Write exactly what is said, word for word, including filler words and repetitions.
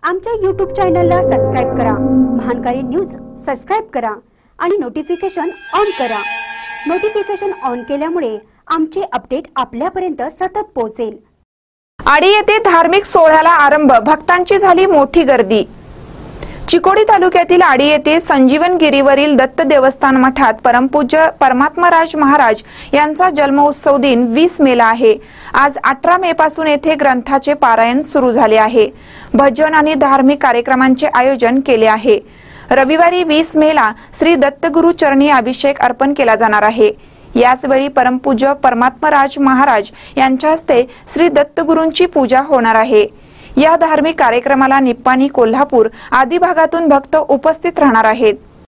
आमच्या यूट्यूब चॅनलला सबस्क्राइब करा, महानकारी न्यूज सबस्क्राइब करा आणि नोटिफिकेशन ऑन करा। नोटिफिकेशन ऑन केल्यामुळे आमचे अपडेट आपल्यापर्यंत सतत पोहोचेल। आडी येथे धार्मिक सोहळ्याला आरंभ, भक्तांची झाली मोठी गर्दी। चिकोडी तालुक्यातील आडी येथे संजीवनगिरीवरील दत्त देवस्थान मठात परमपूज्य परमात्मराज महाराज यांचा जन्मोत्सव दिन वीस मेला आहे। आज अठरा मे पासून येथे ग्रंथाचे पारायण सुरू झाले आहे। भजन आणि धार्मिक कार्यक्रमांचे आयोजन केले आहे। रविवारी वीस मेला श्री दत्तगुरु चरणी अभिषेक अर्पण केला जाणार आहे। याच वेळी परमपूज्य परमात्मराज महाराज यांच्या हस्ते श्री दत्तगुरूंची पूजा होणार आहे। या धार्मिक कार्यक्रमाला निप्पाणी, कोल्हापूर आदी भागातून भक्त उपस्थित राहणार आहेत।